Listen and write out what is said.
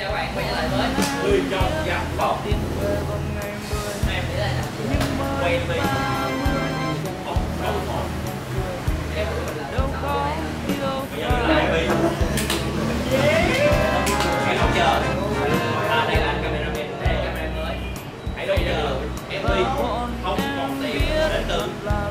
chào các bạn, quay trở lại với người chồng gặp con. Em nghĩ là quay đi không đâu thôi. Em đâu có bây giờ lại đi hãy không chờ. Đây là cameraman mới. Hãy bây giờ em đi không còn tiền đến từ